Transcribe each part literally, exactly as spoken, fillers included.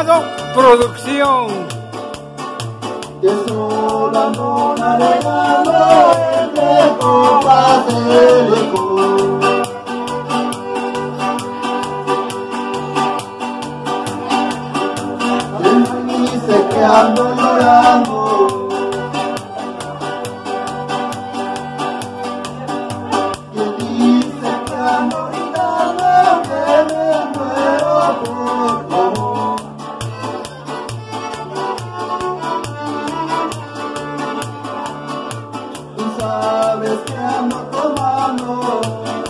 Madoc Producción. Que sola no navegando entre copas de licor. Él dice que ando llorando, y él dice que ando gritando, que me muero por tu amor. Tú sabes que ando tomando,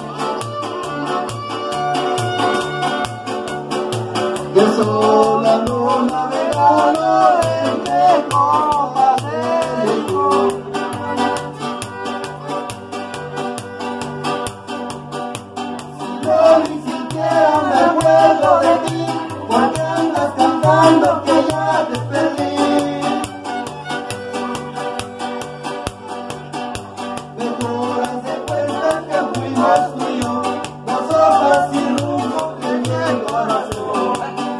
que sola ando navegando entre copas de licor. Si yo ni siquiera me acuerdo de ti, porque andas cantando que ya te perdí. Mejor de cuenta que fuimos tú y yo, dos hojas sin rumbo que el viento arrastró.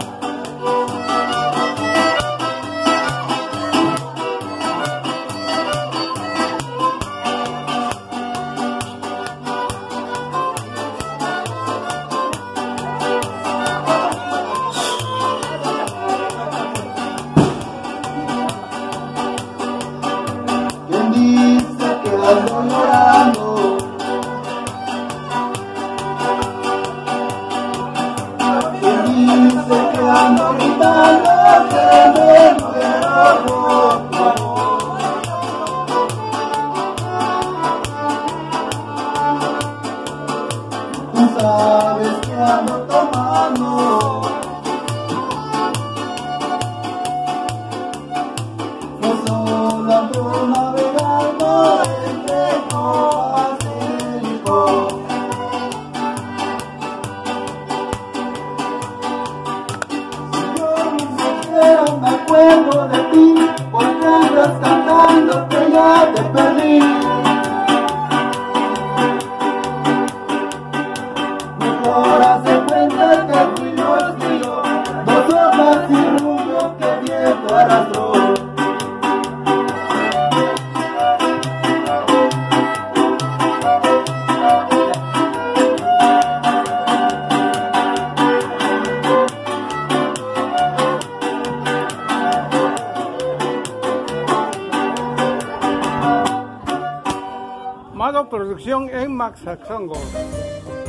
¿Quién dice que ando llorando? ¿Quién dice que ando gritando, que me muero por tu amor? Tú sabes que ando tomando, que solo ando navegando entre copas de licor. Si yo ni siquiera me acuerdo de ti, porque andas cantando que ya te perdí. Mejor hace cuenta que fuimos tú y yo, dos hojas sin rumbo que el viento arrastró. Madoc Producción en Maxaxongo.